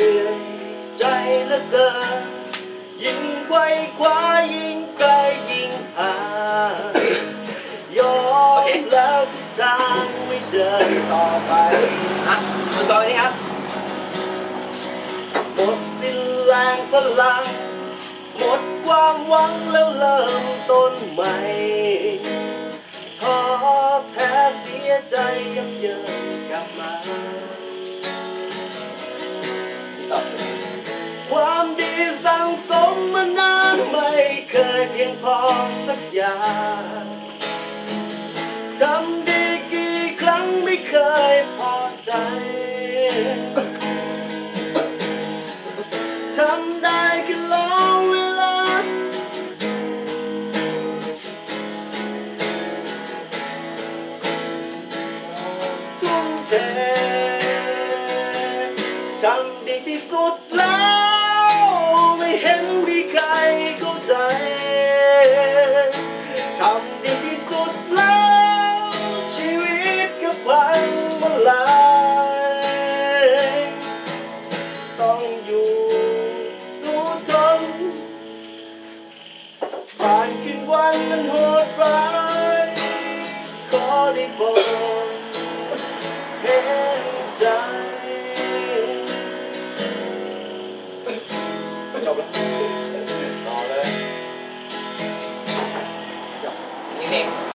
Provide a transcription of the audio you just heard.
เหนื่อยใจเหลือเกินยิ่งไขว้คว้ายิ่งไกลยิ่งห่างยอมแล้วทุกทางไม่เดินต่อไปคุณต่อนี้ครับหมดสิ้นแรงพลังหมดความหวังแล้วเริ่มต้นใหม่ท้อแท้เสียใจยับเยินกลับมาความดีสั่งสมมานานไม่เคยเพียงพอสักอย่าง